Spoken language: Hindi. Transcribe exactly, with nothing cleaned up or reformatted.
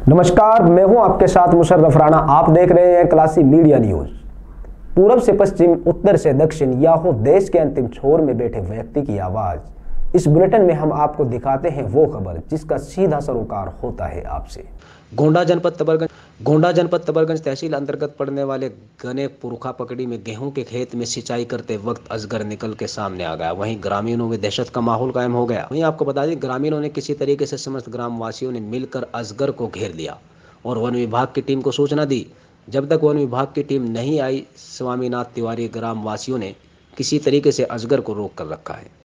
नमस्कार, मैं हूं आपके साथ मुशर्रफ राणा। आप देख रहे हैं क्लासी मीडिया न्यूज। पूरब से पश्चिम, उत्तर से दक्षिण, या हो देश के अंतिम छोर में बैठे व्यक्ति की आवाज। इस बुलेटिन में हम आपको दिखाते हैं वो खबर जिसका सीधा सरोकार होता है आपसे। गोंडा जनपद तबरगंज गोंडा जनपद तबरगंज तहसील अंतर्गत पड़ने वाले गने पुरखा पकड़ी में गेहूं के खेत में सिंचाई करते वक्त अजगर निकल के सामने आ गया। वहीं ग्रामीणों में दहशत का माहौल कायम हो गया। वहीं आपको बता दें, ग्रामीणों ने किसी तरीके से समस्त ग्रामवासियों ने मिलकर अजगर को घेर लिया और वन विभाग की टीम को सूचना दी। जब तक वन विभाग की टीम नहीं आई, स्वामीनाथ तिवारी ग्रामवासियों ने किसी तरीके से अजगर को रोक कर रखा है।